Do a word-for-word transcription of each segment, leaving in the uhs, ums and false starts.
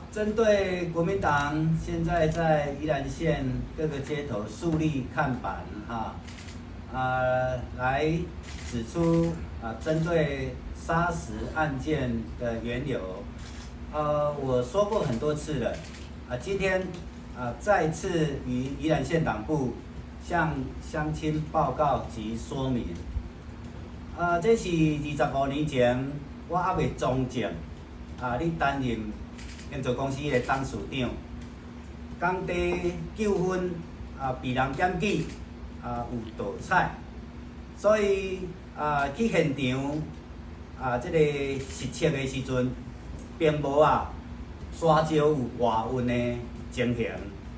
针对国民党现在在宜兰县各个街头树立看板，哈，呃，来指出啊，针对砂石案件的缘由，呃，我说过很多次了，啊，今天啊再次于宜兰县党部向乡亲报告及说明。啊，这是二十五年前我还未从政，啊，你担任建筑公司的董事长，工地纠纷啊被人检举啊有盗采，所以啊去现场啊这个实测的时阵，并无啊沙石有外运的情形，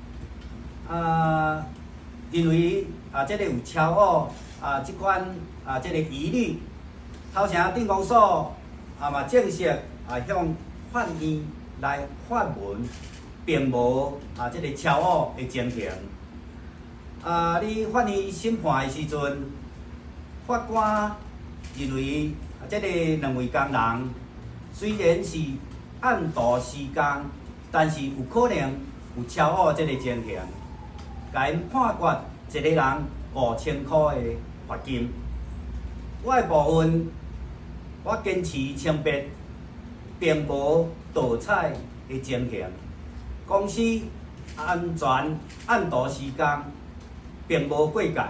啊认为啊这个有超误啊这款啊这个疑虑，头前镇公所啊嘛正式啊向法院来发文，并无啊，这个超误的情形。啊，你法院审判的时阵，法官认为啊，这个两位工人虽然是按图施工，但是有可能有超误这个情形，甲因判决一个人五千块的罚金。我的部分，我坚持清白，并无盗采的情形，公司安全按图施工，并无过界，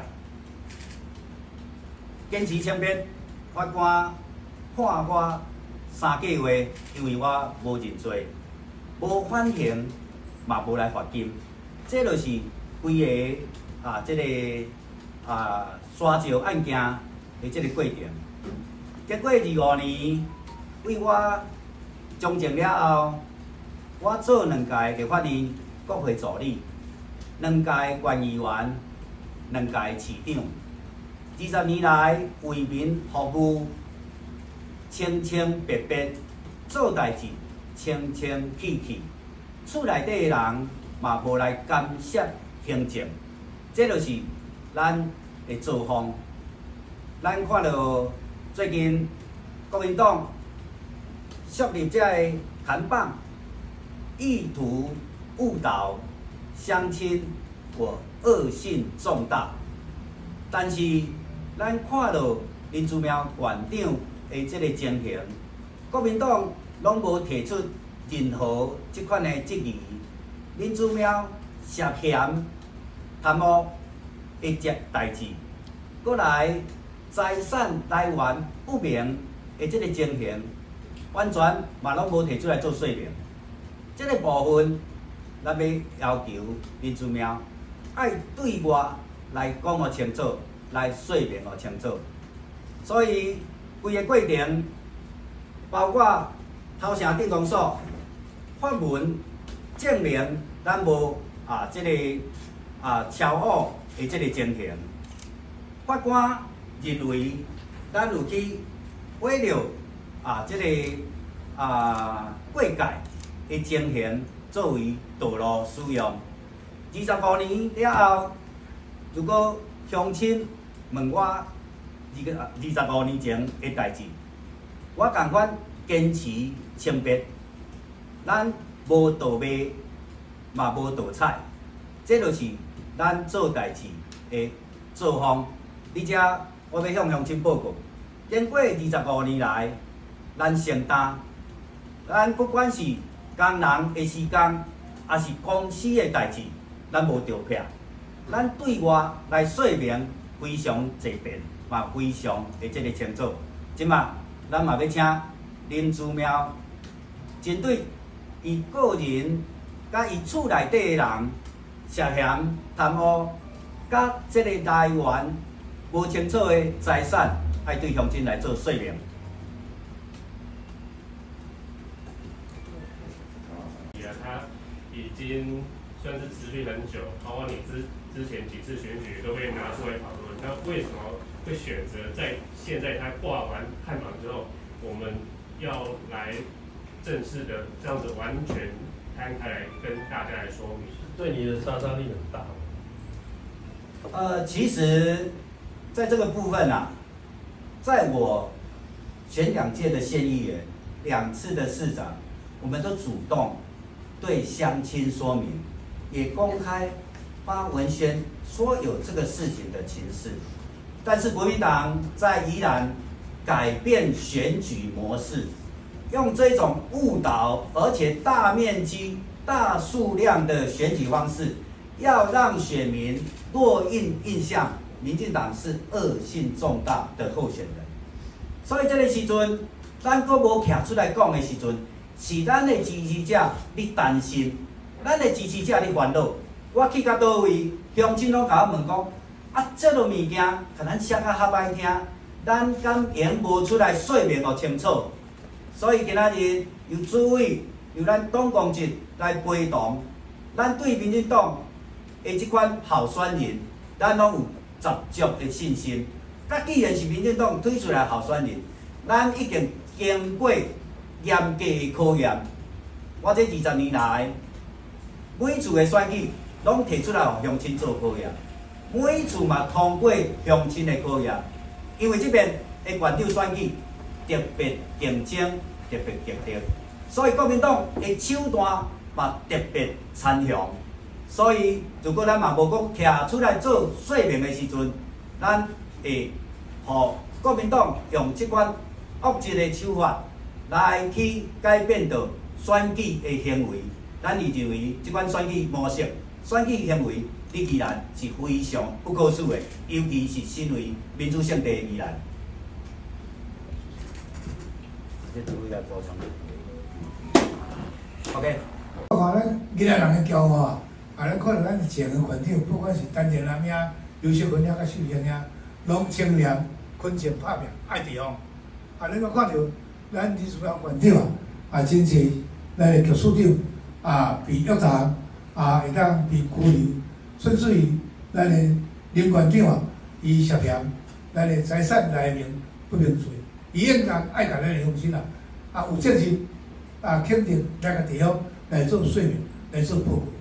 坚持清白。法官判我三个月，因为我无认罪，无反刑，嘛无来罚金。这就是规个啊，这个啊沙石案件的这个过程。结果二五年，为我从政了后，我做两届立法院国会助理，两届县议员，两届市长，二十年来为民服务，清清白白，做代志清清气气，厝内底的人嘛无来干涉行政，这就是咱的作风。咱看到最近国民党树立这个看板，意图误导乡亲，我恶性重大。但是咱看到林姿妙县长的这个情形，国民党拢无提出任何这款的质疑。林姿妙涉嫌贪污的这代志，过来财产来源不明的这个情形，完全嘛拢无提出来做说明。这个部分，咱要要求林姿妙爱对外来讲个清楚，来说明个清楚。所以规个过程，包括头城镇公所发文证明咱无啊这个啊超误的这个情形，法官认为咱有去毁了啊这个啊过界的情形作为道路使用。二十五年了后，如果乡亲问我二个二十五年前的代志，我共款坚持清白，咱无盗卖，嘛无盗采，这就是咱做代志的作风。而且我要向乡亲报告，经过二十五年来，咱承担，咱不管是工人的施工，还是公司的代志，咱无着撇。咱对外来说明非常齐便，嘛非常的这个清楚。即马咱嘛要请林姿妙针对伊个人甲伊厝内底的人涉嫌贪污，甲这个来源无清楚的财产，爱对乡亲来做说明。 他已经算是持续很久，包括你之之前几次选举都被拿出来讨论。那为什么会选择在现在他挂完看板之后，我们要来正式的这样子完全摊开来跟大家来说明？ 对你的杀伤力很大。 呃，其实，在这个部分啊，在我前两届的县议员、两次的市长，我们都主动对乡亲说明，也公开发文宣说有这个事情的情势。但是国民党在宜兰改变选举模式，用这种误导而且大面积、大数量的选举方式，要让选民落印印象，民进党是恶性重大的候选人。所以这个时阵，咱阁无徛出来讲的时阵，是咱的支持者你担心，咱的支持者你烦恼。我去到倒位，乡亲拢甲我问讲，啊，这落物件，甲咱写较较歹听，咱敢言无出来说明互清楚。所以今仔日由主委、由咱党公职来陪同，咱对民进党的即款候选人，咱拢有十足的信心。甲既然是民进党推出来候选人，咱已经经过严格的考验。我这二十年来，每次的选举拢提出来互乡亲做考验，每次嘛通过乡亲的考验。因为这边的县长选举特别竞争、特别激烈，所以国民党的手段嘛特别残强。所以如果咱嘛无讲徛出来做说明的时阵，咱会互国民党用即款恶质的手法来去改变到选举的行为。咱是认为即款选举模式、选举行为，你宜兰是非常不可取的，尤其是身为民主圣地的宜兰。这主委来补充。OK。 我看咱宜兰人的骄傲啊，啊，咱看到咱前个县长，不管是陈建南呀、刘锡坤呀、甲秀英呀，拢清廉、恳切拍拼，爱地方。啊，你嘛看到咱李书阳县长啊，啊，真侪咱的局处长啊，被约谈啊，会当被拘留，甚至于咱的林县长啊，伊涉嫌咱的财产来源不明罪，伊应当爱甲咱的乡亲啊，啊，有责任啊，肯定来个地方来做说明，来做报告。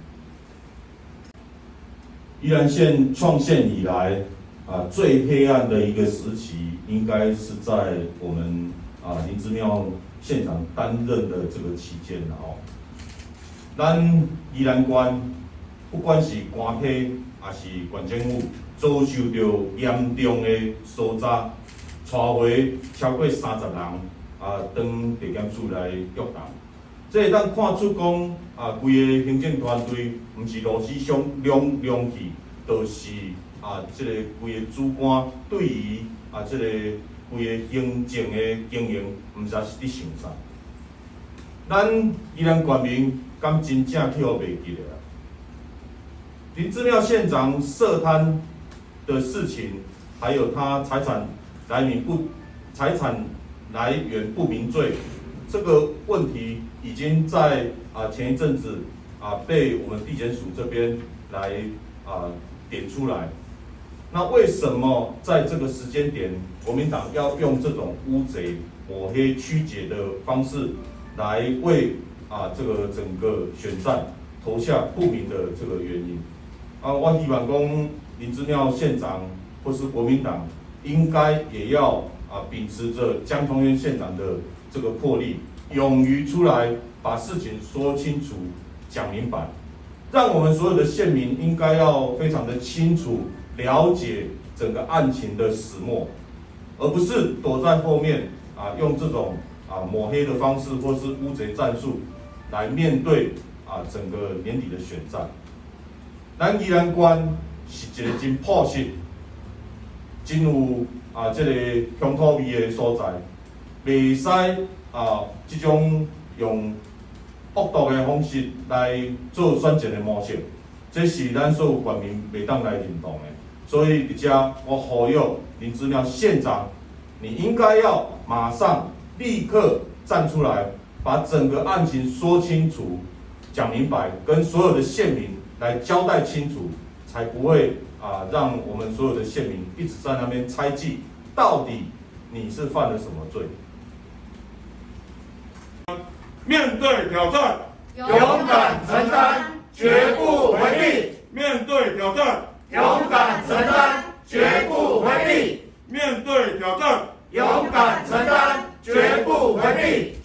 宜兰县创县以来，啊，最黑暗的一个时期，应该是在我们啊林之妙县长担任的这个期间了哦。咱宜兰县不管是官批还是县政府，遭受到严重的搜查，带回超过三十人啊，当地检署来约谈。这会当看出讲啊，规个行政团队毋是螺丝上两两去，就是啊，即、这个规个主管对于啊，即、这个规个行政的经营，毋知是伫想啥。咱宜兰县民敢真正去互袂记咧啊？林之妙县长涉贪的事情，还有他财产来源不财产来源不明罪。这个问题已经在啊前一阵子啊被我们地检署这边来啊点出来。那为什么在这个时间点，国民党要用这种乌贼抹黑曲解的方式来为啊这个整个选战投下不明的这个原因？啊，我希望讲林之妙县长或是国民党应该也要啊秉持着江聪渊县长的这个魄力，勇于出来把事情说清楚、讲明白，让我们所有的县民应该要非常的清楚了解整个案情的始末，而不是躲在后面啊用这种啊抹黑的方式或是乌贼战术来面对啊整个年底的选战。咱宜兰县是一个真朴实、真有啊这个乡土味的所在。袂使啊，这种用恶毒的方式来做选择的模式，这是咱所有县民袂当来认同的。所以，伫遮我呼吁林之妙县长，你应该要马上立刻站出来，把整个案情说清楚、讲明白，跟所有的县民来交代清楚，才不会啊让我们所有的县民一直在那边猜忌，到底你是犯了什么罪。 面对挑战， 勇敢承担，绝不回避。 面对挑战， 勇敢承担，绝不回避。 面对挑战， 勇敢承担，绝不回避。